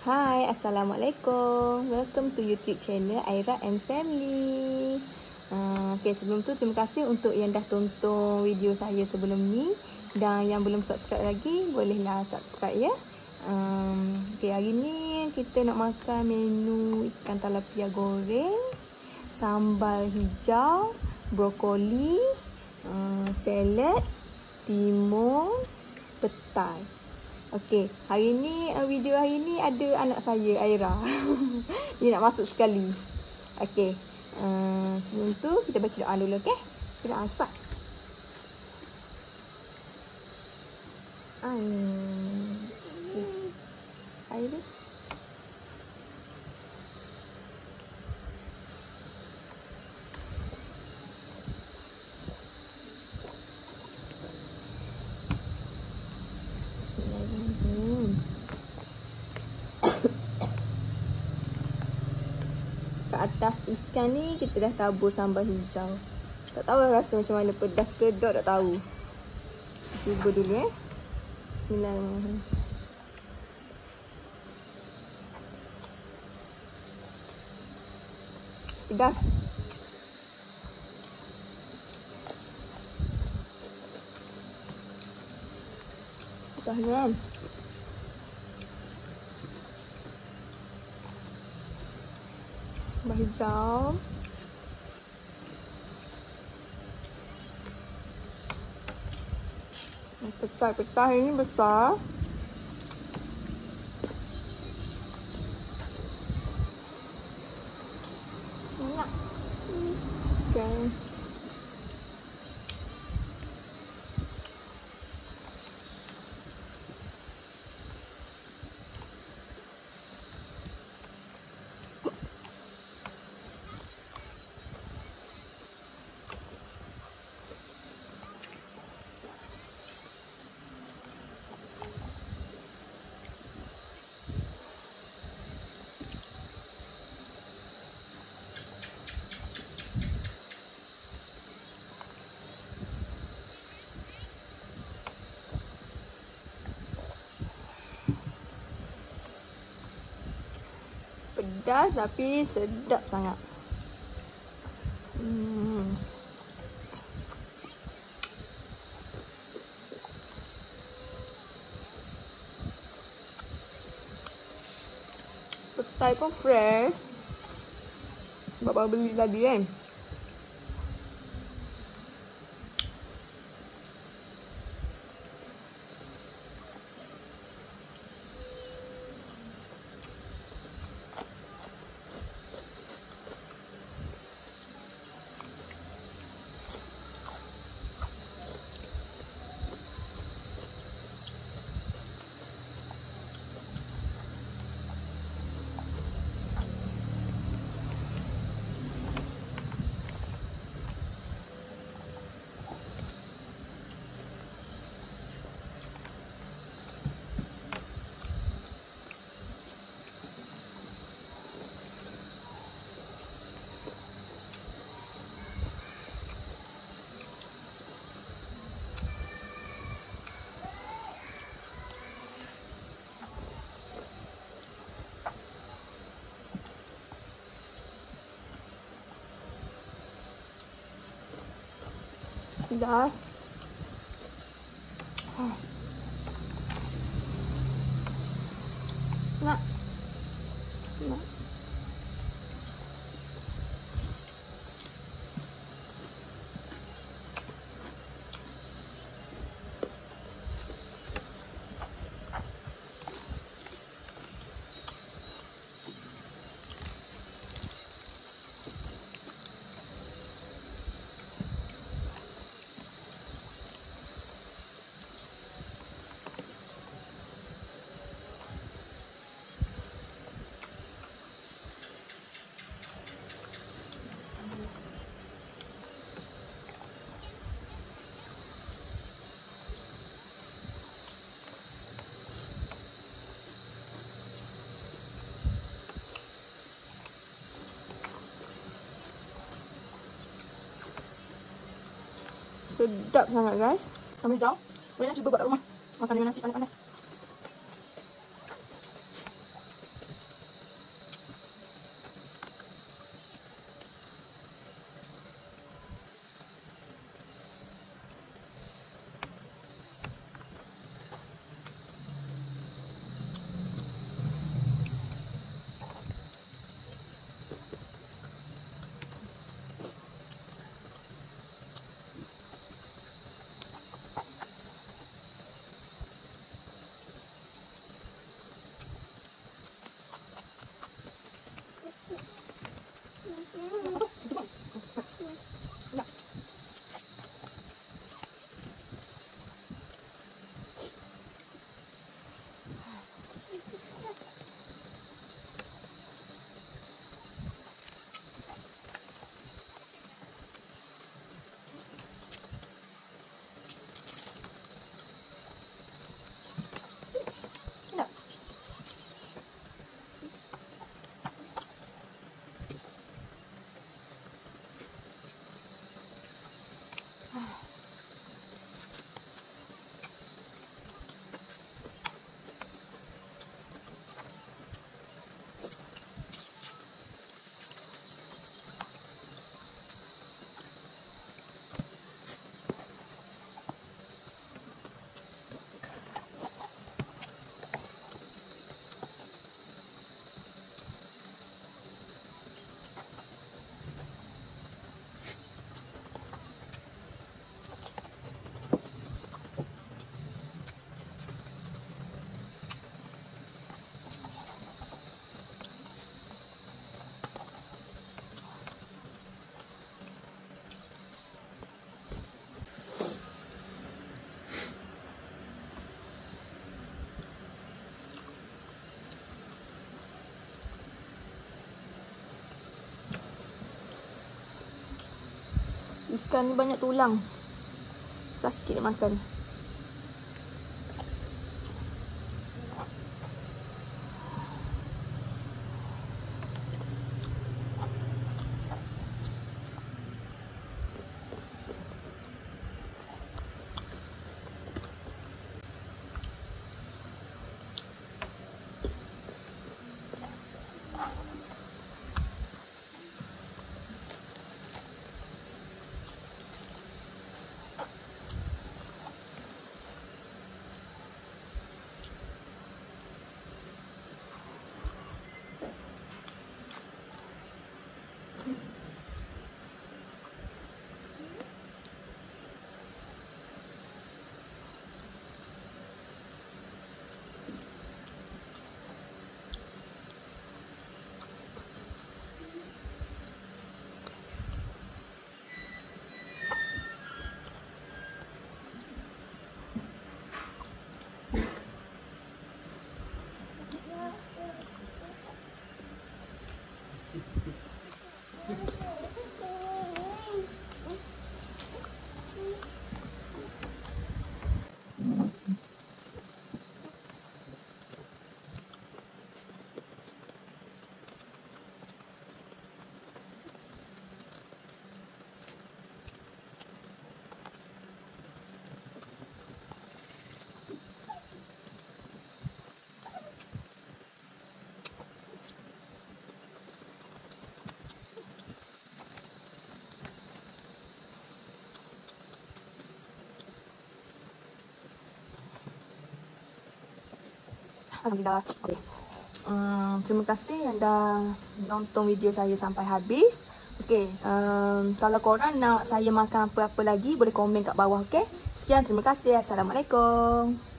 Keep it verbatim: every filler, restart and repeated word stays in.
Hai, Assalamualaikum. Welcome to YouTube channel Aira and Family. Uh, okay, sebelum tu terima kasih untuk yang dah tonton video saya sebelum ni. Dan yang belum subscribe lagi, bolehlah subscribe ya. Um, okay, hari ni kita nak makan menu ikan talapia goreng, sambal hijau, brokoli, uh, salad, timun, petai. Okey, hari ni video hari ni ada anak saya Aira. Dia nak masuk sekali. Okey. Uh, sebelum tu kita baca doa dulu, okey? Kita doa cepat. Air. Air. Kat atas ikan ni kita dah tabur sambal hijau. Tak tahu rasa macam mana, pedas ke tak, tak tahu. Cuba dulu eh. Bismillahirrahmanirrahim. Pedas. Pedas kan? Sambal hijau. Petai-petai ini besar. Enak. Okay. Pedas tapi sedap sangat. Hmm. Petai pun fresh. Bapak beli tadi kan. Dah. Oh. Nak. Nak. Sedap sangat guys. Sambal hijau. Boleh cuba buat kat rumah. Makan dengan nasi panas-panas. Ikan ni banyak tulang. Susah sikit nak makan. Alhamdulillah. Okay. Um, terima kasih yang dah nonton video saya sampai habis. Okay, um, kalau korang nak saya makan apa-apa lagi, boleh komen kat bawah. Okay, sekian, terima kasih. Assalamualaikum.